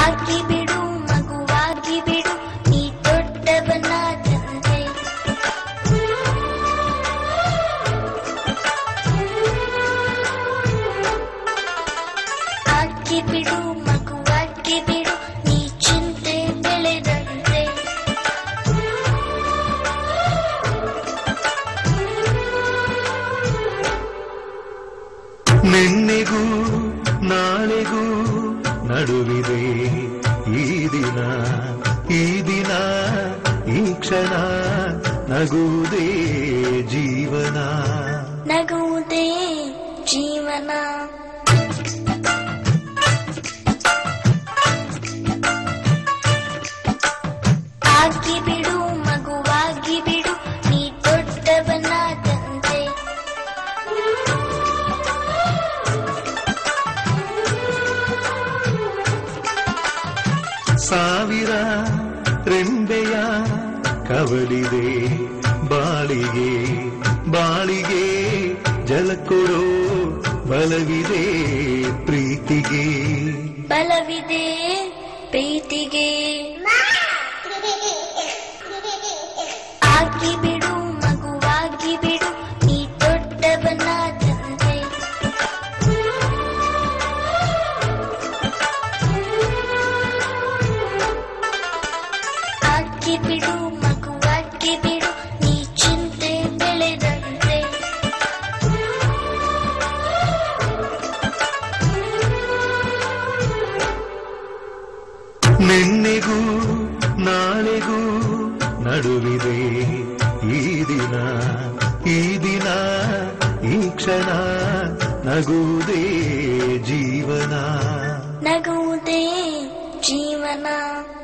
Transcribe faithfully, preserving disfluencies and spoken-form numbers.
ಆಗಿ ಬಿಡು ಮಗುವಾಗಿ ಬಿಡು ನೀ ದೊಡ್ಡವನಾದಂತೆ. ಆಗಿ ಬಿಡು ಮಗುವಾಗಿ ಬಿಡು ನೀ ಚಿಂತೆ ಬೆಳೆದಂತೆ. ನಿನ್ನೆಗೂ ನಾಳೆಗೂ ನಡುವಿದೆ ಈ ದಿನ, ಈ ದಿನ ಈ ಕ್ಷಣ ನಗುವುದೇ ಜೀವನ, ನಗುವುದೇ ಜೀವನ. ಆಗಿ ಬಿಡು ಮಗುವಾಗಿ ಬಿಡು ನೀ ದೊಡ್ಡವನಾದಂತೆ. ಸಾವಿರ ರೆಂಬೆಯ ಕವಲಿದೆ ಬಾಳಿಗೆ, ಬಾಳಿಗೆ ಜಲಕೊಡೋ ಬಲವಿದೆ ಪ್ರೀತಿಗೆ, ಬಲವಿದೆ ಪ್ರೀತಿಗೆ. ಆಗಿ ಬಿಡು ಮಗುವಾಗಿ ಬಿಡು ನೀ ದೊಡ್ಡವನಾದಂತೆ. ಆಗಿ ಬಿಡು ಮಗುವಾಗಿ ಬಿಡು ನೀ ಚಿಂತೆ ಬೆಳೆದಂತೆ. ನಿನ್ನೆಗೂ ನಾಳೆಗೂ ನಡುವಿದೆ ಈ ದಿನ, ಈ ದಿನ ಈ ಕ್ಷಣ ನಗುವುದೇ ಜೀವನ, ನಗುವುದೇ ಜೀವನ.